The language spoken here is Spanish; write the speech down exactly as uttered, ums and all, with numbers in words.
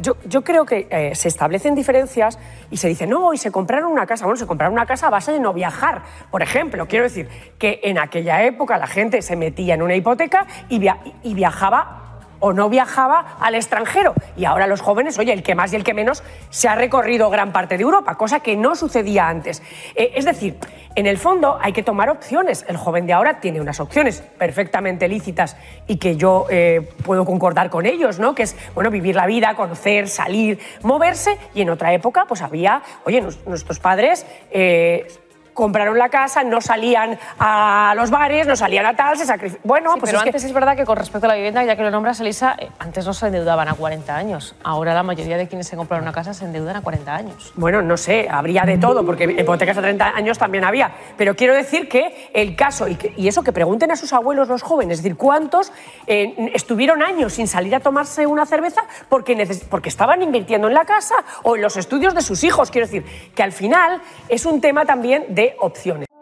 yo, yo creo que eh, se establecen diferencias y se dice, no, y se compraron una casa. Bueno, se compraron una casa a base de no viajar. Por ejemplo, quiero decir que en aquella época la gente se metía en una hipoteca y, via y viajaba o no viajaba al extranjero. Y ahora los jóvenes, oye, el que más y el que menos, se ha recorrido gran parte de Europa, cosa que no sucedía antes. Eh, es decir, en el fondo hay que tomar opciones. El joven de ahora tiene unas opciones perfectamente lícitas y que yo eh, puedo concordar con ellos, ¿no? Que es, bueno, vivir la vida, conocer, salir, moverse. Y en otra época, pues había, oye, nos, nuestros padres... Eh, compraron la casa, no salían a los bares, no salían a tal, se sacrificaban. Bueno, sí, pues pero es antes que... es verdad que con respecto a la vivienda, ya que lo nombras, Elisa, eh, antes no se endeudaban a cuarenta años. Ahora la mayoría de quienes se compran una casa se endeudan a cuarenta años. Bueno, no sé, habría de todo, porque hipotecas a treinta años también había. Pero quiero decir que el caso, y, que, y eso que pregunten a sus abuelos los jóvenes, es decir, ¿cuántos eh, estuvieron años sin salir a tomarse una cerveza porque, porque estaban invirtiendo en la casa o en los estudios de sus hijos? Quiero decir que al final es un tema también de opciones.